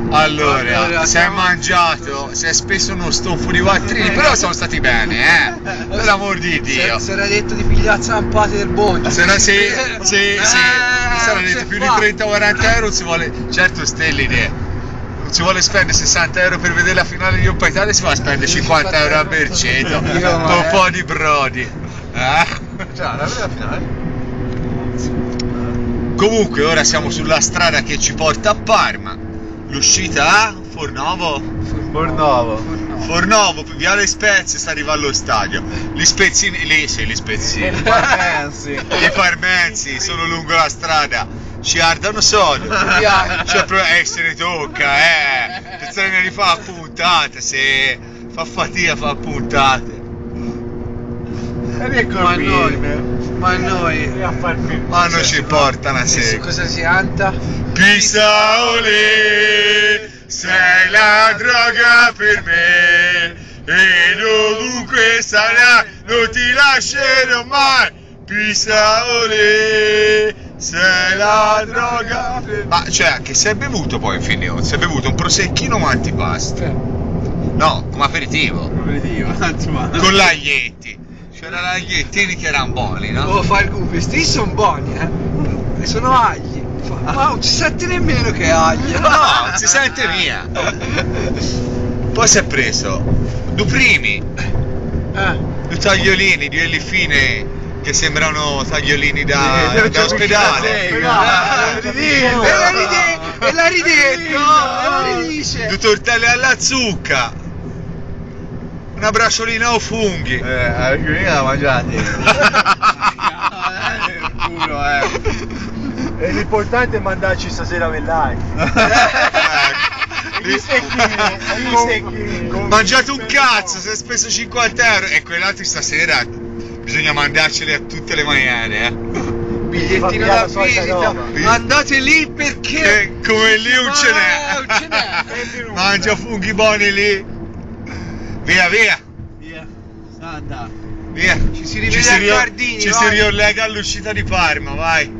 Allora, si è mangiato, si è speso uno stofo di quattrini, però siamo stati bene, per l'amor di Dio. Si era detto di pigliare zampate del boglio. Sì, mi sarà detto più di 30-40 euro, non si vuole, certo stelle idee, non si vuole spendere 60 euro per vedere la finale di Coppa Italia, si va a spendere 50 euro a Berceto, un po' di brodi. Già, la finale. Comunque ora siamo sulla strada che ci porta a Parma, l'uscita a Fornovo, Viale Spezie, sta arrivando allo stadio, gli spezzini, gli parmensi sono lungo la strada, ci ardano sodo, se ne tocca, pensare di fare puntate, se fa fatica a fare puntate. Ma noi non ci porta una sega. Cosa si canta? Pisaole, sei la droga per me e dovunque sarai non ti lascerò mai. Pisaole, sei la droga per me. Ma cioè, che si è bevuto poi in fine? Si è bevuto un prosecchino ma antipasto? No, come aperitivo. Con l'aglietti. C'era l'agliettini che erano buoni, no? Oh, fa il questi sono buoni, e sono agli. Ma non si sente nemmeno che è aglio. No, non si sente via. Poi si è preso due primi, due tagliolini di quelli fine che sembrano tagliolini da ospedale. E la ridice. Due tortelle alla zucca. Una bracciolina o funghi. La mangiate. E l'importante è mandarci stasera per live. Gli stecchini. Mangiate un cazzo, si è speso 50 euro. E quell'altro stasera bisogna mandarceli a tutte le maniere, Bigliettino da visita. Andate lì perché come lì non ce n'è. Mangia funghi buoni lì. Via. Sta andando. Via. Ci si rivede a Cardini. Ci si riollega all'uscita di Parma, vai.